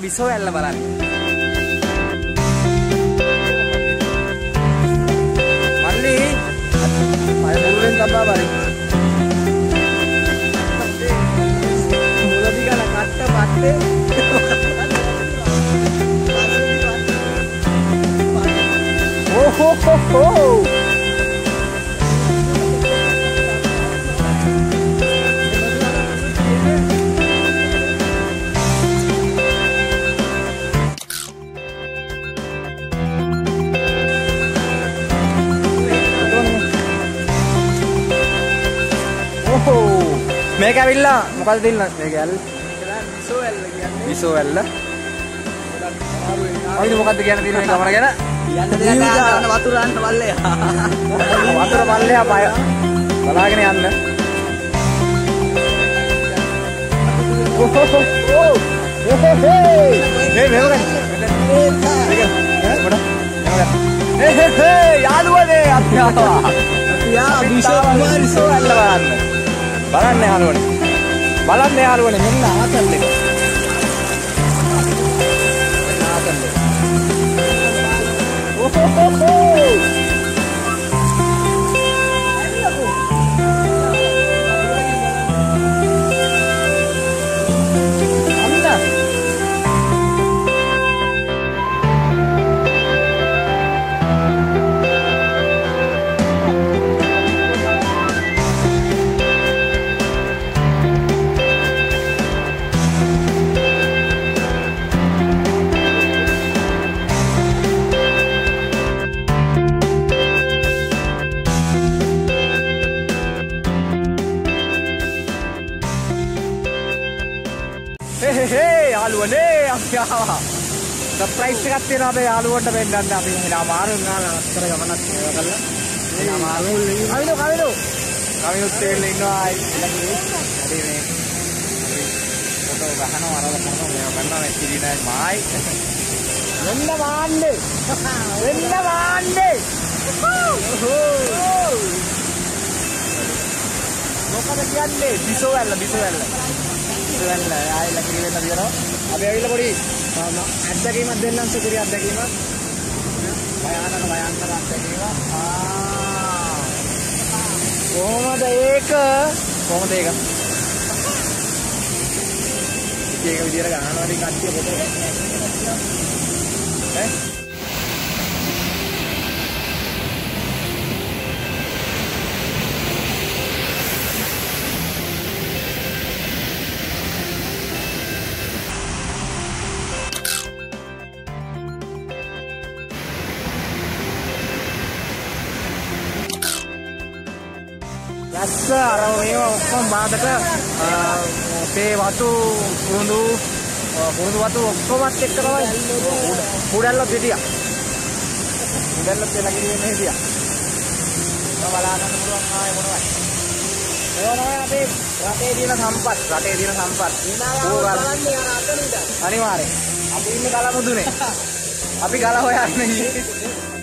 විසෝ ඇල්ල බලන්න. මල්ලි අය මුලෙන් තබා බලන්න. මුලදි ගල කට්ට පත්තේ. ඕහෝ. මේක ඇවිල්ලා මොකද දෙන්න මේක ඇල්ල විසෝ ඇල්ල කියන්නේ විසෝ ඇල්ල අයිද මොකද්ද කියන්න තියෙන මේ ගමන ගැන කියන්න දෙයක් නැහැ වතුර යන්න පල්ලේ වතුර පල්ලේ බය බලාගෙන යන්න යාළුවනේ අපි ආවා විසෝ ඇල්ල බලන්න බලන්න යාළුවනේ මෙන්න ආතල් එක යාළුවනේ අපි ආවා සර්ප්‍රයිස් එකක් තියෙනවා අපේ යාළුවන්ට වෙන්නන්න අපි එනවා මාරු ගාලා අස්තර ගමනක් කරලා එනවා මාරු කවිනුත් තේල්ල ඉන්නවා හරි මේ ෆොටෝ ගහනවා අරලා කරනවා මේවා කරනවා මේ කිරිනයි මායි වෙන්න වාන්නේ මොකද කියන්නේ විසෝ ඇල්ල ආයෙ ලකිරි වෙන්න දිනනවා. අපි ඇවිල්ලා පොඩි අත්දැකීමක් දෙන්නම් සුපිරි අත්දැකීමක්. භයානක අත්දැකීමක්. කොහොමද ඒක? ඒක විදියට ගහනවා ඉතින් කට්ටිය පොතේ. ඈ ලස්ස අර මේවා ඔක්කොම බාදක තේ වතු කුරුඳු වතු ඔක්කොමත් එක්ක තමයි කුඩල්ලක් හිටියා. කුඩල්ලක් ලකිරි වෙන්නේ හිටියා. ඔය බලා ගන්න පුළුවන් ආයේ මොනවද? ඒවා තමයි අපේ රටේ තියෙන සම්පත්. අනිවාර්යෙන්. අපි ඉන්නේ කලමුදුනේ. අපි ගල හොයන්නේ.